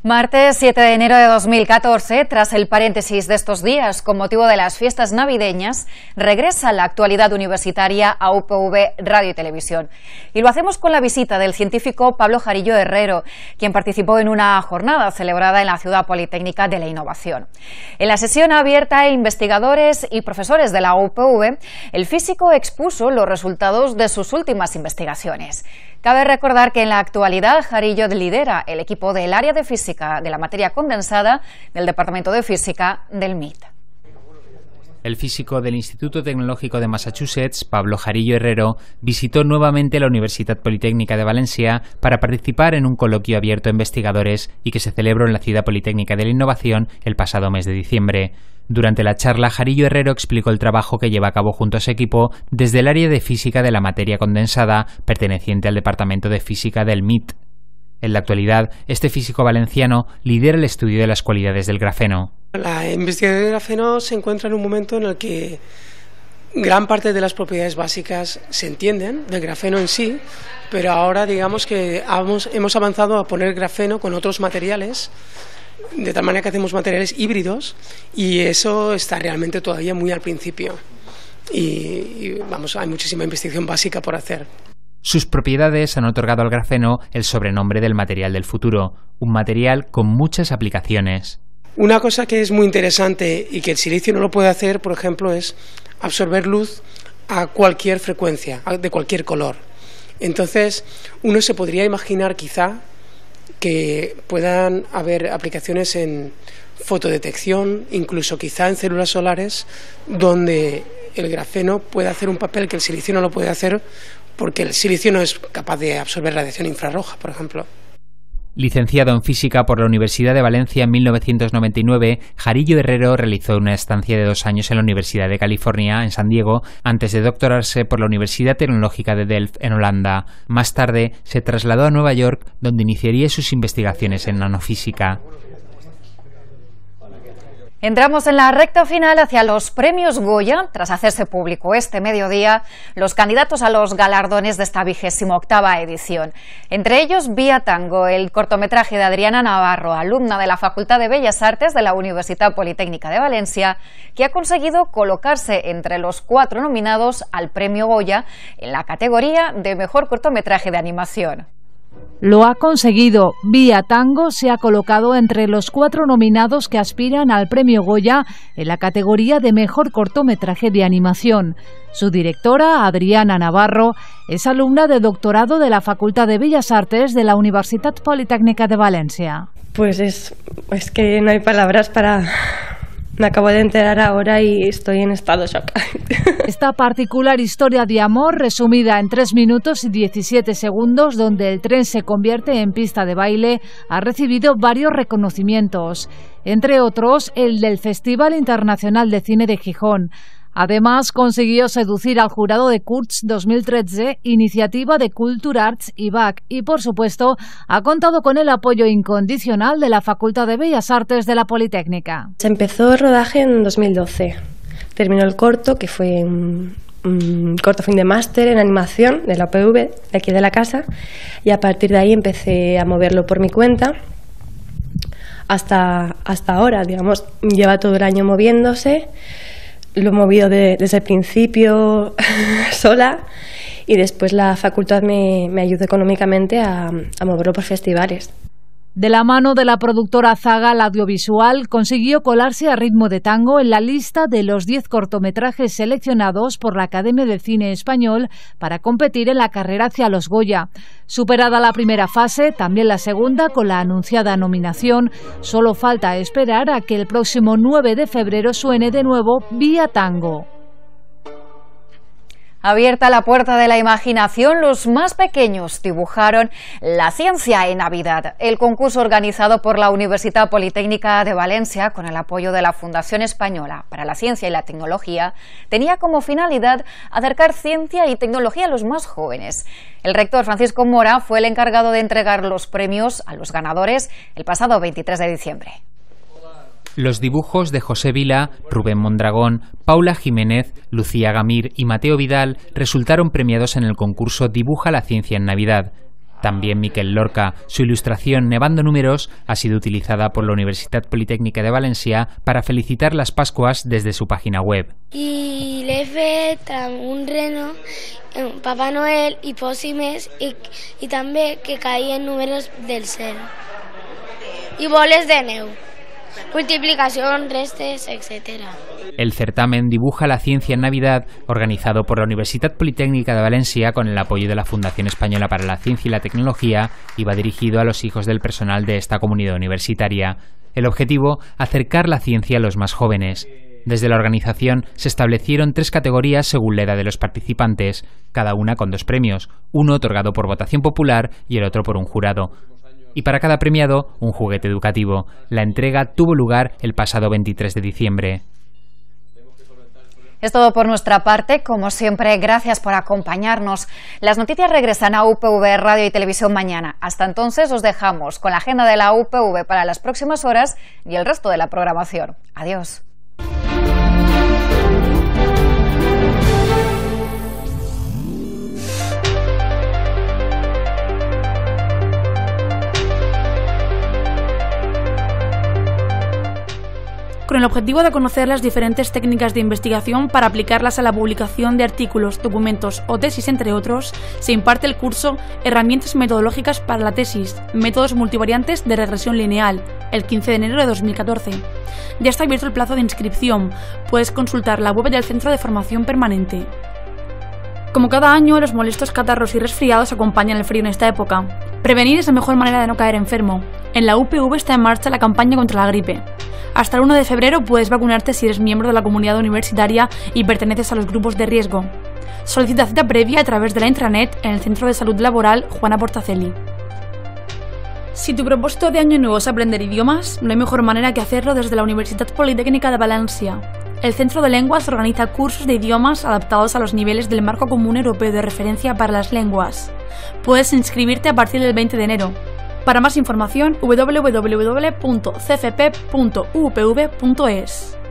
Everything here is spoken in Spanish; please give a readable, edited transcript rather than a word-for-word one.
Martes 7 de enero de 2014, tras el paréntesis de estos días con motivo de las fiestas navideñas, regresa la actualidad universitaria a UPV Radio y Televisión. Y lo hacemos con la visita del científico Pablo Jarillo Herrero, quien participó en una jornada celebrada en la Ciudad Politécnica de la Innovación. En la sesión abierta a investigadores y profesores de la UPV, el físico expuso los resultados de sus últimas investigaciones. Cabe recordar que en la actualidad Jarillo lidera el equipo del área de física de la materia condensada del Departamento de Física del MIT. El físico del Instituto Tecnológico de Massachusetts, Pablo Jarillo Herrero, visitó nuevamente la Universitat Politécnica de Valencia para participar en un coloquio abierto a investigadores y que se celebró en la Ciudad Politécnica de la Innovación el pasado mes de diciembre. Durante la charla, Jarillo Herrero explicó el trabajo que lleva a cabo junto a su equipo desde el área de física de la materia condensada, perteneciente al Departamento de Física del MIT. En la actualidad, este físico valenciano lidera el estudio de las cualidades del grafeno. La investigación del grafeno se encuentra en un momento en el que gran parte de las propiedades básicas se entienden del grafeno en sí, pero ahora digamos que hemos avanzado a poner grafeno con otros materiales, de tal manera que hacemos materiales híbridos, y eso está realmente todavía muy al principio. Y hay muchísima investigación básica por hacer. Sus propiedades han otorgado al grafeno el sobrenombre del material del futuro, un material con muchas aplicaciones. Una cosa que es muy interesante y que el silicio no lo puede hacer, por ejemplo, es absorber luz a cualquier frecuencia, de cualquier color. Entonces, uno se podría imaginar quizá que puedan haber aplicaciones en fotodetección, incluso quizá en células solares, donde el grafeno puede hacer un papel que el silicio no lo puede hacer, porque el silicio no es capaz de absorber radiación infrarroja, por ejemplo. Licenciado en Física por la Universidad de Valencia en 1999, Jarillo Herrero realizó una estancia de 2 años en la Universidad de California, en San Diego, antes de doctorarse por la Universidad Tecnológica de Delft, en Holanda. Más tarde, se trasladó a Nueva York, donde iniciaría sus investigaciones en nanofísica. Entramos en la recta final hacia los premios Goya. Tras hacerse público este mediodía los candidatos a los galardones de esta 28ª edición. Entre ellos, Vía Tango, el cortometraje de Adriana Navarro, alumna de la Facultad de Bellas Artes de la Universidad Politécnica de Valencia, que ha conseguido colocarse entre los 4 nominados al premio Goya en la categoría de mejor cortometraje de animación. Lo ha conseguido. Vía Tango se ha colocado entre los 4 nominados que aspiran al premio Goya en la categoría de mejor cortometraje de animación. Su directora, Adriana Navarro, es alumna de doctorado de la Facultad de Bellas Artes de la Universitat Politécnica de Valencia. Pues es que no hay palabras para... Me acabo de enterar ahora y estoy en estado de shock. Esta particular historia de amor, resumida en 3 minutos y 17 segundos, donde el tren se convierte en pista de baile, ha recibido varios reconocimientos, entre otros el del Festival Internacional de Cine de Gijón. Además, consiguió seducir al jurado de Kurz 2013, iniciativa de Culture Arts y BAC, y por supuesto ha contado con el apoyo incondicional de la Facultad de Bellas Artes de la Politécnica. Se empezó el rodaje en 2012. Terminó el corto, que fue un corto fin de máster en animación de la UPV, de aquí de la casa, y a partir de ahí empecé a moverlo por mi cuenta. Hasta ahora, digamos, lleva todo el año moviéndose. Lo he movido desde el principio sola, y después la facultad me ayudó económicamente a moverlo por festivales. De la mano de la productora Zagal Audiovisual, consiguió colarse a Ritmo de Tango en la lista de los 10 cortometrajes seleccionados por la Academia de Cine Español para competir en la carrera hacia los Goya. Superada la primera fase, también la segunda, con la anunciada nominación, solo falta esperar a que el próximo 9 de febrero suene de nuevo Vía Tango. Abierta la puerta de la imaginación, los más pequeños dibujaron la ciencia en Navidad. El concurso organizado por la Universidad Politécnica de Valencia, con el apoyo de la Fundación Española para la Ciencia y la Tecnología, tenía como finalidad acercar ciencia y tecnología a los más jóvenes. El rector Francisco Mora fue el encargado de entregar los premios a los ganadores el pasado 23 de diciembre. Los dibujos de José Vila, Rubén Mondragón, Paula Jiménez, Lucía Gamir y Mateo Vidal resultaron premiados en el concurso Dibuja la ciencia en Navidad. También Miquel Lorca. Su ilustración Nevando números ha sido utilizada por la Universitat Politécnica de Valencia para felicitar las Pascuas desde su página web. I l'he fet amb un reno, Papà Noel i pòssimes i també que caien números del cel. I boles de neu, multiplicación, restes, etc. El certamen Dibuja la ciencia en Navidad, organizado por la Universitat Politécnica de Valencia con el apoyo de la Fundación Española para la Ciencia y la Tecnología, y va dirigido a los hijos del personal de esta comunidad universitaria. El objetivo, acercar la ciencia a los más jóvenes. Desde la organización se establecieron 3 categorías según la edad de los participantes, cada una con 2 premios, uno otorgado por votación popular y el otro por un jurado. Y para cada premiado, un juguete educativo. La entrega tuvo lugar el pasado 23 de diciembre. Es todo por nuestra parte. Como siempre, gracias por acompañarnos. Las noticias regresan a UPV Radio y Televisión mañana. Hasta entonces os dejamos con la agenda de la UPV para las próximas horas y el resto de la programación. Adiós. Con el objetivo de conocer las diferentes técnicas de investigación para aplicarlas a la publicación de artículos, documentos o tesis, entre otros, se imparte el curso Herramientas metodológicas para la tesis, métodos multivariantes de regresión lineal, el 15 de enero de 2014. Ya está abierto el plazo de inscripción. Puedes consultar la web del Centro de Formación Permanente. Como cada año, los molestos catarros y resfriados acompañan el frío en esta época. Prevenir es la mejor manera de no caer enfermo. En la UPV está en marcha la campaña contra la gripe. Hasta el 1 de febrero puedes vacunarte si eres miembro de la comunidad universitaria y perteneces a los grupos de riesgo. Solicita cita previa a través de la intranet en el Centro de Salud Laboral Juana Portaceli. Si tu propósito de año nuevo es aprender idiomas, no hay mejor manera que hacerlo desde la Universitat Politécnica de Valencia. El Centro de Lenguas organiza cursos de idiomas adaptados a los niveles del Marco Común Europeo de Referencia para las Lenguas. Puedes inscribirte a partir del 20 de enero. Para más información, www.cfp.upv.es.